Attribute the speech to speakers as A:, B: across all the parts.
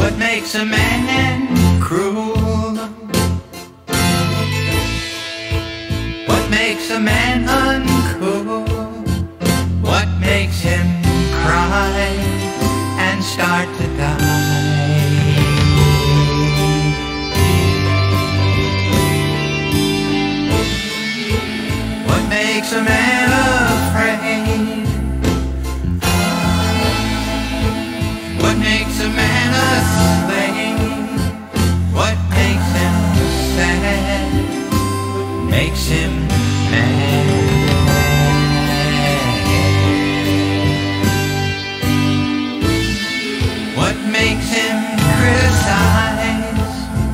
A: What makes a man cruel? What makes a man uncool? What makes him cry and start to die? What makes a man afraid? What makes a man a slave? What makes him sad? Makes him mad? What makes him criticize?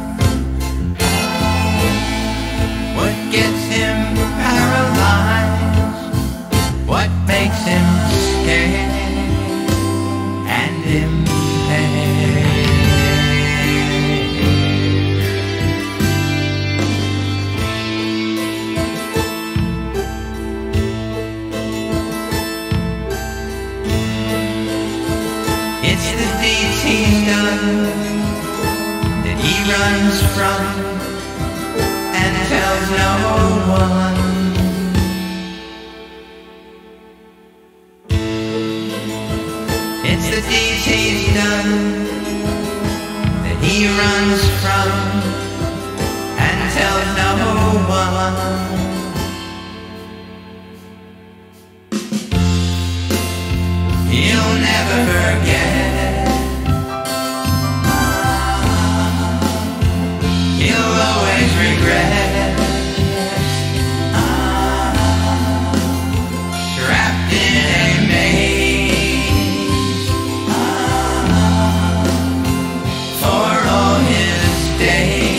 A: What gets him paralyzed? What makes him scared and impaired? It's the deeds he's done that he runs from and tells no one. It's the deeds he's done that he runs from and tells no one. He'll never forget. He'll always regret. Trapped in a maze for all his days.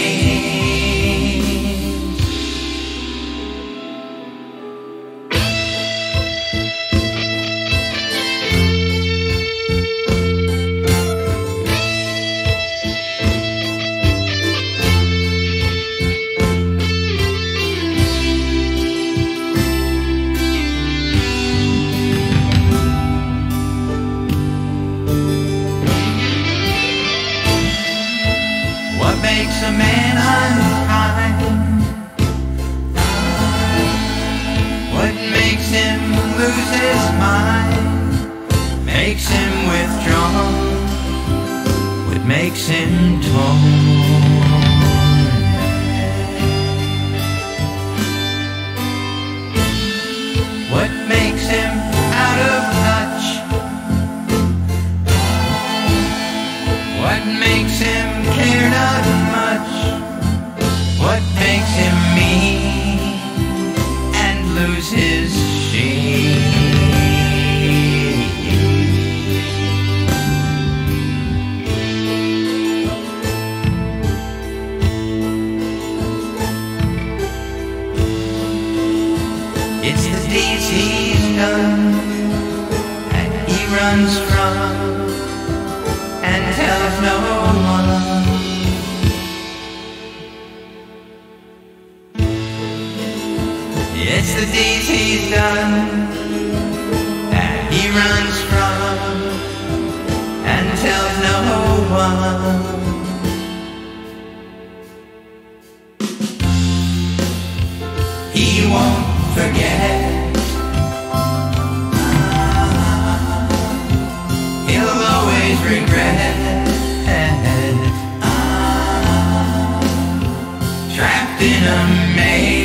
A: What makes a man unkind? What makes him lose his mind? Makes him withdrawn? What makes him torn? What makes him out of touch? What makes him care not much? What makes him mean and lose his sheen? It's the deeds he's done and he runs from and tells no one. It's the deeds he's done that he runs from and tells no one. He won't forget. He'll always regret. Trapped in a maze